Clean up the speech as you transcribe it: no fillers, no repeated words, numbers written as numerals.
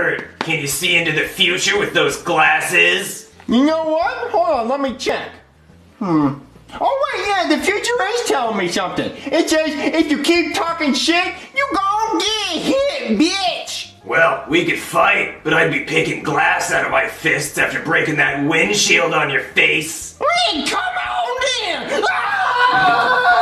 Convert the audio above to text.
Bert, can you see into the future with those glasses? You know what? Hold on, let me check. Oh wait, yeah, the future is telling me something. It says, if you keep talking shit, you gon' get hit, bitch! Well, we could fight, but I'd be picking glass out of my fists after breaking that windshield on your face. Come on then! Ah!